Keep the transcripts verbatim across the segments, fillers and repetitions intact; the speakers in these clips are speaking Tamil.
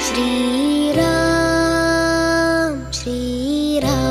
ஸ்ரீராம் ஸ்ரீராம்.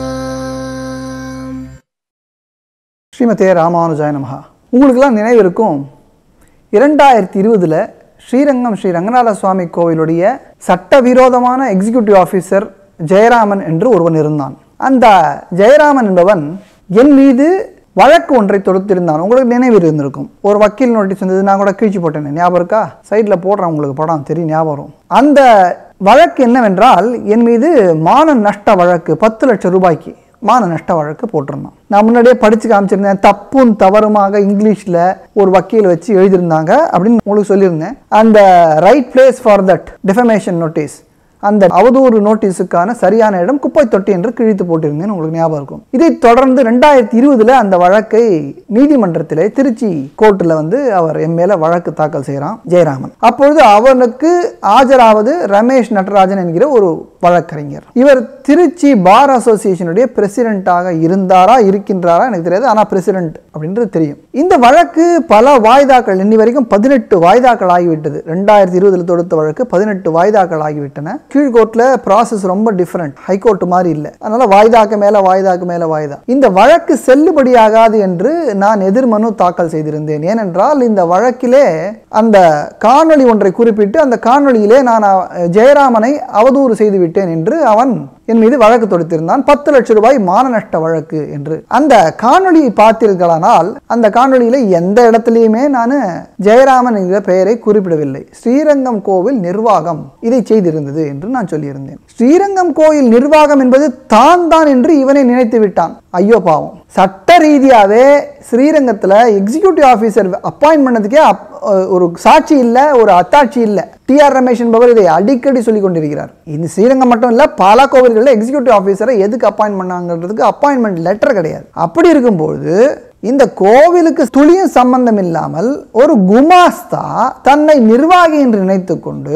ஸ்ரீமதே ராமானுஜாய நமஹ. உங்களுக்கெல்லாம் நினைவு இருக்கும், இரண்டாயிரத்தி இருபதில் ஸ்ரீரங்கம் ஸ்ரீ ரங்கநாத சுவாமி கோவிலுடைய சட்டவிரோதமான எக்ஸிக்யூட்டிவ் ஆஃபீஸர் ஜெயராமன் என்று ஒருவன் இருந்தான். அந்த ஜெயராமன் என்பவன் என் மீது வழக்கு ஒன்றை தொடுத்திருந்தான். உங்களுக்கு நினைவு இருந்திருக்கும். ஒரு வக்கீல் நோட்டீஸ் வந்தது, நான் கூட கீழ்ச்சி போட்டேன், ஞாபகம் இருக்கா? சைடில் போடுறேன், உங்களுக்கு படம் தெரியும், ஞாபகம் வரும். அந்த வழக்கு என்னவென்றால், என் மீது மான நஷ்ட வழக்கு, பத்து லட்சம் ரூபாய்க்கு மான நஷ்ட வழக்கு போட்டிருந்தான். நான் முன்னாடியே படித்து காமிச்சிருந்தேன். தப்பும் தவறுமாக இங்கிலீஷில் ஒரு வக்கீல் வச்சு எழுதியிருந்தாங்க அப்படின்னு உங்களுக்கு சொல்லியிருந்தேன். அந்த right place for that defamation notice, அந்த அவதூறு நோட்டீஸுக்கான சரியான இடம் குப்பை தொட்டி என்று கிழித்து போட்டிருந்தேன், உங்களுக்கு ஞாபகம் இருக்கும். இதை தொடர்ந்து ரெண்டாயிரத்தி இருபதுல அந்த வழக்கை நீதிமன்றத்திலே திருச்சி கோர்ட்டில் வந்து அவர் என் மேல வழக்கு தாக்கல் செய்கிறான் ஜெயராமன். அப்பொழுது அவனுக்கு ஆஜராவது ரமேஷ் நடராஜன் என்கிற ஒரு வழக்கறிஞர். இவர் திருச்சி பார் அசோசியேஷனுடைய பிரசிடென்ட்டாக இருந்தாரா இருக்கின்றாரா எனக்கு தெரியாது, ஆனால் பிரசிடென்ட் அப்படின்றது தெரியும். இந்த வழக்கு பல வாய்தாக்கள், இன்னி வரைக்கும் பதினெட்டு வாய்தாக்கள் ஆகிவிட்டது. ரெண்டாயிரத்தி இருபதுல தொடுத்த வழக்கு பதினெட்டு வாய்தாக்கள் ஆகிவிட்டன. கீழ்கோர்ட்ல ப்ராசஸ் ரொம்ப டிஃபரெண்ட், ஹைகோர்ட் மாதிரி இல்லை. அதனால வாய்தாக்கு மேல வாய்தாக்கு மேல வாய்தா. இந்த வழக்கு செல்லுபடியாகாது என்று நான் எதிர்மனு தாக்கல் செய்திருந்தேன். ஏனென்றால் இந்த வழக்கிலே அந்த காணொளி ஒன்றை குறிப்பிட்டு அந்த காணொளியிலே நான் ஜெயராமனை அவதூறு செய்து விட்டேன் என்று அவன் என் மீது வழக்கு தொடுத்திருந்தான். பத்து லட்சம் ரூபாய் மான நஷ்ட வழக்கு என்று. அந்த காணொலியை பார்த்தீர்களானால் அந்த காணொலியில எந்த இடத்துலையுமே நான் ஜெயராமன் என்கிற பெயரை குறிப்பிடவில்லை. ஸ்ரீரங்கம் கோவில் நிர்வாகம் இதை செய்திருந்தது என்று நான் சொல்லியிருந்தேன். ஸ்ரீரங்கம் கோயில் நிர்வாகம் என்பது தான் தான் என்று இவனை நினைத்து விட்டான். ஐயோ பாவம். சட்ட ரீதியாவே ஸ்ரீரங்கத்தில் எக்ஸிக்யூட்டிவ் ஆஃபீஸர் அப்பாயின்ட் பண்ணதுக்கே ஒரு சாட்சி இல்லை, ஒரு அத்தாட்சி இல்லை. டி ஆர் ரமேஷ் என்பவர் இதை அடிக்கடி சொல்லிக் கொண்டிருக்கிறார். இந்த ஸ்ரீரங்கம் மட்டும் இல்லை, பல கோவில்களில் எக்ஸிக்யூட்டிவ் ஆஃபீஸரை எதுக்கு அப்பாயின்ட் பண்ணாங்கிறதுக்கு அப்பாயின்மெண்ட் லெட்டர் கிடையாது. அப்படி இருக்கும்போது இந்த கோவிலுக்கு துளியும் சம்பந்தம் இல்லாமல் ஒரு குமாஸ்தா தன்னை நிர்வாகி என்று நினைத்து கொண்டு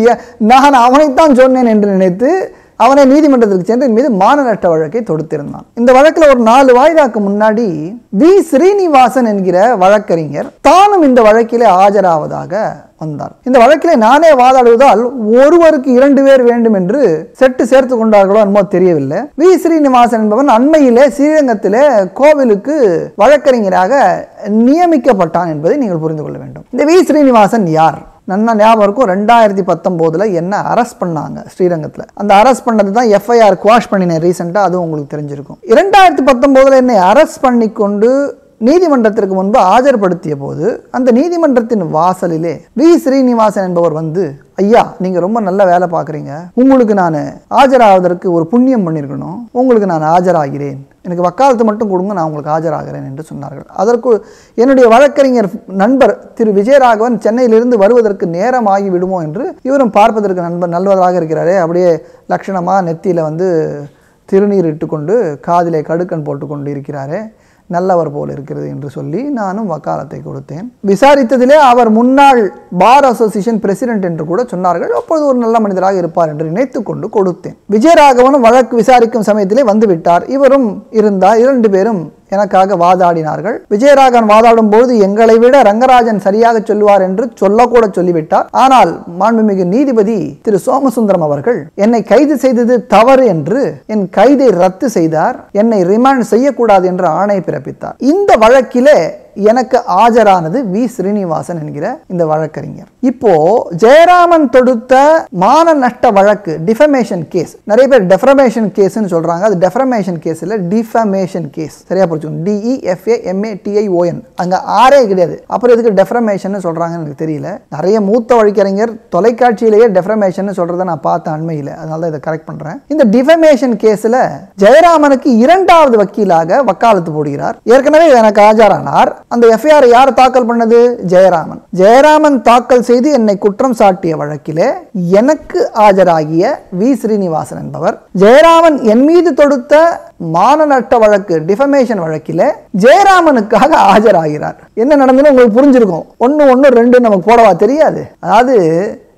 நான் அவனைத்தான் சொன்னேன் என்று நினைத்து அவனை நீதிமன்றத்திற்கு சென்று மீது மான நஷ்ட வழக்கை தொடுத்திருந்தான். இந்த வழக்கில் ஒரு நாலு வாய்தாக்கு முன்னாடி வி ஸ்ரீனிவாசன் என்கிற வழக்கறிஞர் தானும் இந்த வழக்கிலே ஆஜராவதாக வந்தார். இந்த வழக்கிலே நானே வாதாடுவதால் ஒருவருக்கு இரண்டு பேர் வேண்டும் என்று செட்டு சேர்த்து கொண்டார்களோ என்னமோ தெரியவில்லை. வி ஸ்ரீனிவாசன் என்பவன் அண்மையிலே ஸ்ரீரங்கத்திலே கோவிலுக்கு வழக்கறிஞராக நியமிக்கப்பட்டான் என்பதை நீங்கள் புரிந்து கொள்ள வேண்டும். இந்த வி ஸ்ரீனிவாசன் யார்? நல்லா ஞாபகம் இருக்கும், ரெண்டாயிரத்தி பத்தொன்பதுல என்ன அரெஸ்ட் பண்ணாங்க ஸ்ரீரங்கத்தில். அந்த அரெஸ்ட் பண்ணது தான் எஃப்ஐஆர் குவாஷ் பண்ணினேன் ரீசெண்டாக, அதுவும் உங்களுக்கு தெரிஞ்சிருக்கும். இரண்டாயிரத்தி பத்தொன்பதுல என்னை அரெஸ்ட் பண்ணி கொண்டு நீதிமன்றத்திற்கு முன்பு ஆஜர்படுத்திய போது அந்த நீதிமன்றத்தின் வாசலிலே வி ஸ்ரீனிவாசன் என்பவர் வந்து, ஐயா நீங்க ரொம்ப நல்ல வேலை பார்க்குறீங்க, உங்களுக்கு நான் ஆஜராவதற்கு ஒரு புண்ணியம் பண்ணியிருக்கணும், உங்களுக்கு நான் ஆஜராகிறேன், எனக்கு வக்காலத்து மட்டும் கொடுங்க, நான் உங்களுக்கு ஆஜராகிறேன் என்று சொன்னார்கள். அதற்கு என்னுடைய வழக்கறிஞர் நண்பர் திரு விஜயராகவன் சென்னையிலிருந்து வருவதற்கு நேரம் ஆகி விடுமோ என்று, இவரும் பார்ப்பதற்கு நண்பர் நல்லவராக இருக்கிறாரே, அப்படியே லட்சணமாக நெத்தியில் வந்து திருநீர் இட்டுக்கொண்டு காதிலே கடுக்கன் போட்டுக்கொண்டு இருக்கிறாரே, நல்லவர் போல் இருக்கிறது என்று சொல்லி நானும் வக்காலத்தை கொடுத்தேன். விசாரித்ததிலே அவர் முன்னாள் பார் அசோசியேஷன் பிரசிடென்ட் என்று கூட சொன்னார்கள். அப்பொழுது ஒரு நல்ல மனிதராக இருப்பார் என்று நினைத்து கொண்டு கொடுத்தேன். விஜயராகவனும் வழக்கு விசாரிக்கும் சமயத்திலே வந்து விட்டார். இவரும் இருந்தார். இரண்டு பேரும் எனக்காக வாதாடினார்கள். விஜயராகவன் வாதாடும் போது எங்களை விட ரங்கராஜன் சரியாக சொல்லுவார் என்று சொல்லக்கூட சொல்லிவிட்டார். ஆனால் மாண்புமிகு நீதிபதி திரு சோமசுந்தரம் அவர்கள் என்னை கைது செய்தது தவறு என்று என் கைதை ரத்து செய்தார். என்னை ரிமாண்ட் செய்யக்கூடாது என்ற ஆணை பிறப்பித்தார். இந்த வழக்கிலே எனக்கு ஆஜரானது வி ஸ்ரீனிவாசன் என்கிற இந்த வழக்கறிஞர். இப்போ ஜெயராமன் தொடுத்த மான நஷ்ட வழக்கு டிஃபமேஷன் கேஸ், நிறைய பேர் டெஃபமேஷன் கேஸ்னு சொல்றாங்க, அது டெஃபமேஷன் கேஸ் இல்ல, டிஃபமேஷன் கேஸ். சரியா புரிஞ்சுக்கணும். D E F A M A T I O N, அங்க ஆரே கிடையாது. அப்புறம் எதுக்கு டெஃபமேஷன் சொல்றாங்கன்னு எனக்கு தெரியல. நிறைய மூத்த வழக்கறிஞர் தொலைக்காட்சியிலேயே டெஃபமேஷன் சொல்றதை நான் பார்த்தேன் அண்மையில், அதனால தான் இதை கரெக்ட் பண்றேன். இந்த டிஃபமேஷன் கேஸ்ல ஜெயராமனுக்கு இரண்டாவது வக்கீலாக வக்காலத்து போடுகிறார். ஏற்கனவே எனக்கு ஆஜரானார். அந்த எஃப்ஐஆர் யார் தாக்கல் பண்ணது? ஜெயராமன். ஜெயராமன் தாக்கல் செய்து என்னை குற்றம் சாட்டிய வழக்கிலே எனக்கு ஆஜராகிய வி ஸ்ரீனிவாசன் என்பவர் ஜெயராமன் என் மீது தொடுத்த மான நஷ்ட வழக்கு டிஃபமேஷன் வழக்கிலே ஜெயராமனுக்காக ஆஜராகிறார். என்ன நடந்ததுன்னு உங்களுக்கு புரிஞ்சிருக்கும். ஒன்னு ஒன்னு ரெண்டு நமக்கு போடவா தெரியாது. அதாவது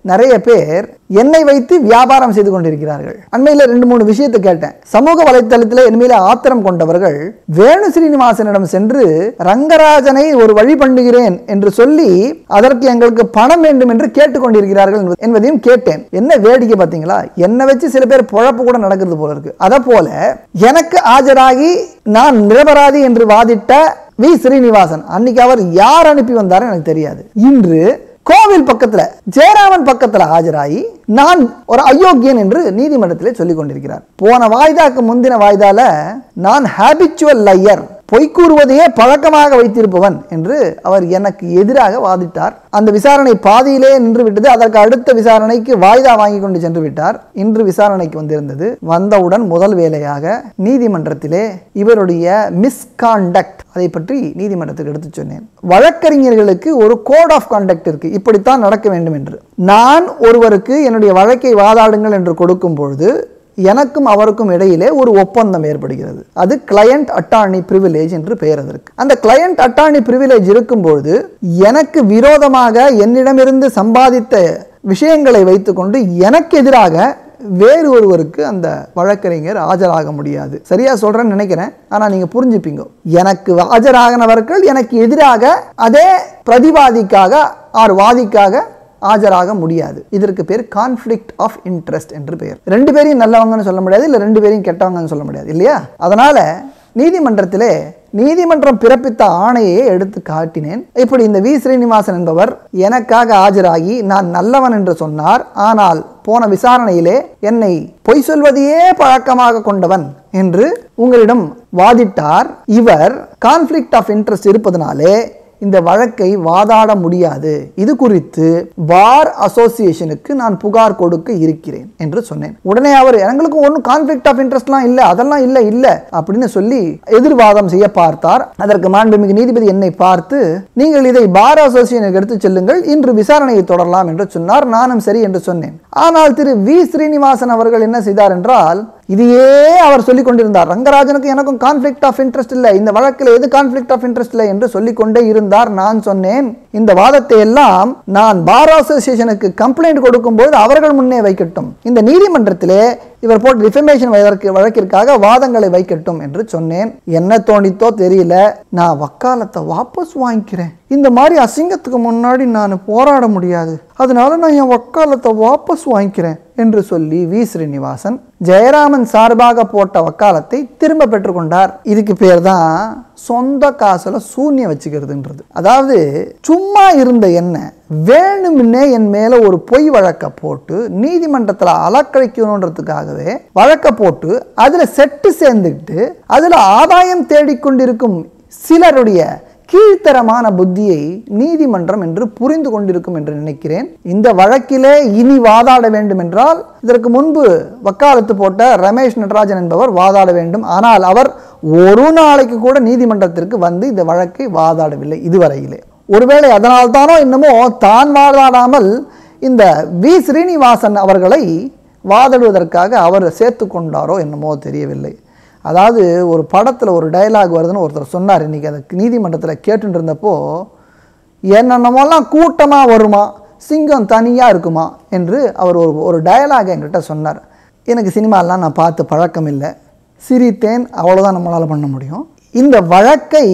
நிறைய பேர் என்னை வைத்து வியாபாரம் செய்து கொண்டிருக்கிறார்கள். அண்மையில் ரெண்டு மூணு விஷயத்தை கேட்டேன். சமூக வலைத்தளத்தில் என் மீது ஆத்திரம் கொண்டவர்கள் வேணு ஸ்ரீனிவாசனிடம் சென்று ரங்கராஜனை ஒரு வழி பண்ணுகிறேன் என்று சொல்லி அதற்கு எங்களுக்கு பணம் வேண்டும் என்று கேட்டுக்கொண்டிருக்கிறார்கள் என்பதையும் கேட்டேன். என்ன வேடிக்கை பார்த்தீங்களா? என்னை வச்சு சில பேர் பொழப்பு கூட நடக்கிறது போல இருக்கு. அத போல எனக்கு ஆஜராகி நான் நிரபராதி என்று வாதிட்ட வி ஸ்ரீனிவாசன் அன்னைக்கு அவர் யார் அனுப்பி வந்தார் எனக்கு தெரியாது. இன்று கோவில் பக்கத்துல ஜெயராமன் பக்கத்துல ஆஜராகி நான் ஒரு அயோக்கியன் என்று நீதிமன்றத்திலே சொல்லிக் கொண்டிருக்கிறார். போன வாய்தாக்கு முந்தின வாய்தால நான் ஹாபிச்சுவல் லையர், பொய் கூறுவதையே பழக்கமாக வைத்திருப்பவன் என்று அவர் எனக்கு எதிராக வாதிட்டார். அந்த விசாரணை பாதியிலே நின்று விட்டது. அதற்கு அடுத்த விசாரணைக்கு வாய்தா வாங்கி கொண்டு சென்று விட்டார். இன்று விசாரணைக்கு வந்திருந்தது. வந்தவுடன் முதல் வேலையாக நீதிமன்றத்திலே இவருடைய மிஸ்காண்டக்ட் அதை பற்றி நீதிமன்றத்துக்கு எடுத்து சொன்னேன். வழக்கறிஞர்களுக்கு ஒரு கோட் ஆஃப் கான்டக்ட் இருக்கு, இப்படித்தான் நடக்க வேண்டும் என்று. நான் ஒருவருக்கு என்னுடைய வழக்கை வாதாடுங்கள் என்று கொடுக்கும் பொழுது எனக்கும் அவருக்கும் இடையிலே ஒரு ஒப்பந்தம் ஏற்படுகிறது. அது கிளையண்ட் அட்டார்னி பிரிவிலேஜ் என்று பெயர் அதற்கு. அந்த கிளையண்ட் அட்டார்னி பிரிவிலேஜ் இருக்கும்போது எனக்கு விரோதமாக என்னிடமிருந்து சம்பாதித்த விஷயங்களை வைத்துக்கொண்டு எனக்கு எதிராக வேறு ஒருவருக்கு அந்த வழக்கறிஞர் ஆஜராக முடியாது. சரியா சொல்றேன்னு நினைக்கிறேன், ஆனா நீங்க புரிஞ்சுப்பீங்க. எனக்கு ஆஜராகனவர்கள் எனக்கு எதிராக அதே பிரதிவாதிக்காக ஆர் வாதிக்காக ஆஜராக முடியாது. இதற்கு பேர் கான்ஃப்ளிக்ட் ஆஃப் இன்ட்ரெஸ்ட் என்று பெயர். ரெண்டு பேரையும் நல்லவங்கன்னு சொல்ல முடியாது, இல்ல ரெண்டு பேரையும் கெட்டவங்கன்னு சொல்ல முடியாது இல்லையா? அதனால நீதிமன்றத்திலே நீதிமன்றம் பிறப்பித்த ஆணையை எடுத்து காட்டினேன். இப்படி இந்த வி ஸ்ரீனிவாசன் என்பவர் எனக்காக ஆஜராகி நான் நல்லவன் என்று சொன்னார். ஆனால் போன விசாரணையிலே என்னை பொய் சொல்வதையே பழக்கமாக கொண்டவன் என்று உங்களிடம் வாதிட்டார். இவர் கான்ஃப்ளிக்ட் ஆஃப் இன்ட்ரெஸ்ட் இருப்பதனாலே இந்த வழக்கை வாதாட முடியாது. இது குறித்து பார் அசோசியேஷனுக்கு நான் புகார் கொடுக்க இருக்கிறேன் என்று சொன்னேன். உடனே அவர் எங்களுக்கு ஒன்றும் கான்ஃப்ளிக்ட் ஆஃப் இன்ட்ரெஸ்ட்லாம் இல்லை, அதெல்லாம் இல்லை இல்லை அப்படின்னு சொல்லி எதிர்வாதம் செய்ய பார்த்தார். அதற்கு மாண்புமிகு நீதிபதி என்னை பார்த்து நீங்கள் இதை பார் அசோசியேஷனுக்கு எடுத்து செல்லுங்கள், இன்று விசாரணையை தொடரலாம் என்று சொன்னார். நானும் சரி என்று சொன்னேன். ஆனால் திரு வி ஸ்ரீனிவாசன் அவர்கள் என்ன செய்தார் என்றால், இதையே அவர் சொல்லிக் கொண்டிருந்தார். ரங்கராஜனுக்கு எனக்கும் கான்ஃப்ளிக்ட் ஆஃப் இன்ட்ரெஸ்ட் இல்லை, இந்த வழக்கில் எது கான்ஃப்ளிக்ட் ஆஃப் இன்ட்ரெஸ்ட் இல்லை என்று சொல்லிக் கொண்டே இருந்தார். நான் சொன்னேன், இந்த வாதத்தை எல்லாம் நான் பார் அசோசியேஷனுக்கு கம்ப்ளைண்ட் கொடுக்கும்போது அவர்கள் முன்னே வைக்கட்டும், இந்த நீதிமன்றத்திலே இவர் போட்டு டிஃபமேஷன் வழக்கிற்காக வாதங்களை வைக்கட்டும் என்று சொன்னேன். என்ன தோணித்தோ தெரியல, நான் வக்காலத்தை வாபஸ் வாங்கிக்கிறேன், இந்த மாதிரி அசிங்கத்துக்கு முன்னாடி நான் போராட முடியாது, அதனால நான் என் வக்காலத்தை வாபஸ் வாங்கிக்கிறேன் என்று சொல்லி வி ஸ்ரீனிவாசன் ஜெயராமன் சார்பாக போட்ட வக்காலத்தை திரும்ப பெற்றுக்கொண்டார். இதுக்கு பேர் தான் சொந்த காசுல சூன்யம் வச்சுக்கிறதுன்றது. அதாவது சும்மா இருந்த என்ன வேணும்னே என் மேல ஒரு பொய் வழக்க போட்டு நீதிமன்றத்தில் அலக்கழிக்கணுன்றதுக்காகவே வழக்க போட்டு அதுல செட்டு சேர்ந்துக்கிட்டு அதுல ஆதாயம் தேடிக்கொண்டிருக்கும் சிலருடைய கீழ்த்தரமான புத்தியை நீதிமன்றம் என்று புரிந்து கொண்டிருக்கும் என்று நினைக்கிறேன். இந்த வழக்கிலே இனி வாதாட வேண்டும் என்றால் இதற்கு முன்பு வக்காலத்து போட்ட ரமேஷ் நடராஜன் என்பவர் வாதாட வேண்டும். ஆனால் அவர் ஒரு நாளைக்கு கூட நீதிமன்றத்திற்கு வந்து இந்த வழக்கை வாதாடவில்லை இதுவரையிலே. ஒருவேளை அதனால் தானோ என்னமோ தான் வாதாடாமல் இந்த வி ஸ்ரீனிவாசன் அவர்களை வாதாடுவதற்காக அவர் சேர்த்து கொண்டாரோ என்னமோ தெரியவில்லை. அதாவது ஒரு படத்தில் ஒரு டயலாக் வருதுன்னு ஒருத்தர் சொன்னார். இன்றைக்கி அதை நீதிமன்றத்தில் கேட்டுட்டு இருந்தப்போ, என்னென்னமோலாம் கூட்டமாக வருமா, சிங்கம் தனியாக இருக்குமா என்று அவர் ஒரு ஒரு டயலாக் என்கிட்ட சொன்னார். எனக்கு சினிமாலாம் நான் பார்த்து பழக்கம் இல்லை, சிரித்தேன், அவ்வளோதான் நம்மளால் பண்ண முடியும். இந்த வழக்கை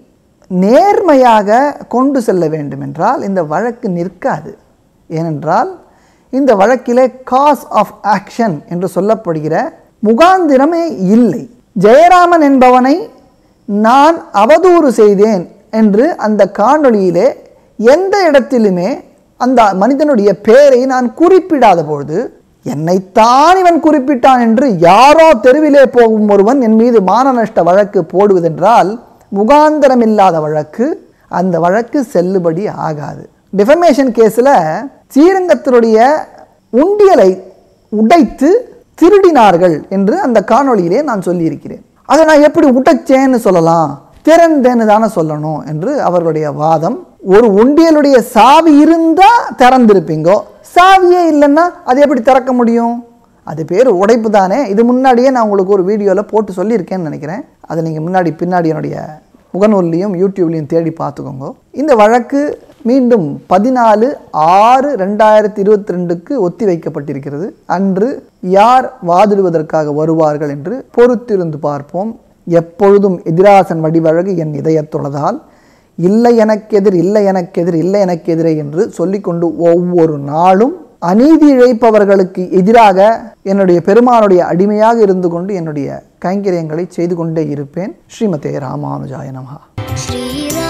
நேர்மையாக கொண்டு செல்ல வேண்டும் என்றால் இந்த வழக்கு நிற்காது. ஏனென்றால் இந்த வழக்கிலே காஸ் ஆஃப் ஆக்ஷன் என்று சொல்லப்படுகிற முகாந்திரமே இல்லை. ஜெயராமன் என்பவனை நான் அவதூறு செய்தேன் என்று அந்த காணொளியிலே எந்த இடத்திலுமே அந்த மனிதனுடைய பெயரை நான் குறிப்பிடாத பொழுது, என்னைத்தான் இவன் குறிப்பிட்டான் என்று யாரோ தெருவிலே போகும் ஒருவன் என் மீது மான நஷ்ட வழக்கு போடுவதென்றால் முகாந்திரம் இல்லாத வழக்கு, அந்த வழக்கு செல்லுபடி ஆகாது. டிஃபமேஷன் கேஸில் ஸ்ரீரங்கத்தினுடைய உண்டியலை உடைத்து திருடினார்கள் என்று அந்த காணொளியிலே நான் சொல்லியிருக்கிறேன். அதை நான் எப்படி உடைச்சேன்னு சொல்லலாம், திறந்தேன்னு தானே சொல்லணும் என்று அவர்களுடைய வாதம். ஒரு உண்டியலுடைய சாவி இருந்தா திறந்திருப்பீங்கோ, சாவியே இல்லைன்னா அது எப்படி திறக்க முடியும்? அது பேர் உடைப்பு தானே. இது முன்னாடியே நான் உங்களுக்கு ஒரு வீடியோவில் போட்டு சொல்லியிருக்கேன்னு நினைக்கிறேன். அதை நீங்கள் முன்னாடி பின்னாடி என்னுடைய முகநூல்லையும் யூடியூப்லையும் தேடி பார்த்துக்கோங்க. இந்த வழக்கு மீண்டும் பதினாலு ஆறு ரெண்டாயிரத்தி இருபத்தி ரெண்டுக்கு ஒத்தி வைக்கப்பட்டிருக்கிறது. அன்று யார் வாதிடுவதற்காக வருவார்கள் என்று பொறுத்திருந்து பார்ப்போம். எப்பொழுதும் எதிராசன் வடிவழகு என் இதயத்துள்ளதால் இல்லை எனக்கெதிர் இல்லை எனக்கெதிர் இல்லை எனக்கெதிரே என்று சொல்லிக்கொண்டு ஒவ்வொரு நாளும் அநீதி இழைப்பவர்களுக்கு எதிராக என்னுடைய பெருமானுடைய அடிமையாக இருந்து கொண்டு என்னுடைய கைங்கரியங்களை செய்து கொண்டே இருப்பேன். ஸ்ரீமதே ராமானுஜாய நமஹ.